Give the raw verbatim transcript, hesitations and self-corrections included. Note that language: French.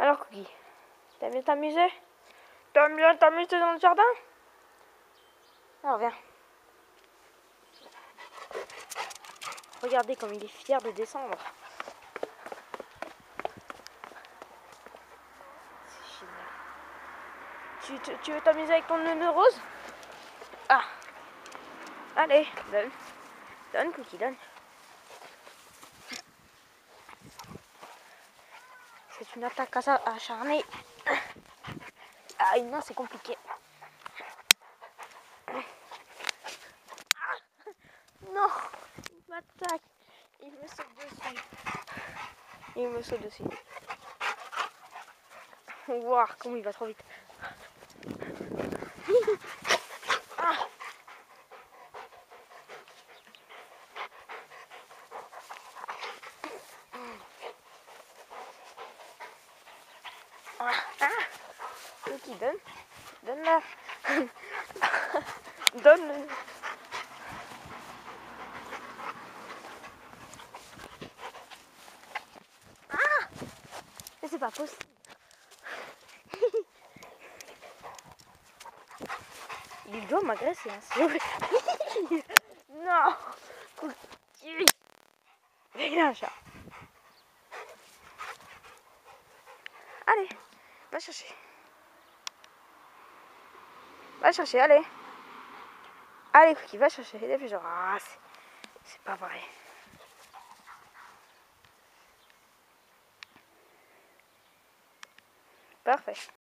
Alors Cookie, t'as bien t'amuser? T'aimes bien t'amuser dans le jardin? Alors viens. Regardez comme il est fier de descendre. C'est génial. Tu, tu, tu veux t'amuser avec ton nœud rose? Ah. Allez, donne. Donne Cookie, donne. C'est une attaque acharnée. Ah non, c'est compliqué. Ah, non, il m'attaque. Il me saute dessus. Il me saute dessus. Wow, comment il va trop vite. Ah. Ah. Ah. Cookie, donne. Donne-la. Donne. Ah. Mais c'est pas possible. Il doit m'agresser, hein, c'est vrai. Non. Cookie. Viens, chat. Allez, va chercher. Va chercher, allez. Allez, Cookie, va chercher. Et puis genre, ah, c'est pas vrai. Parfait.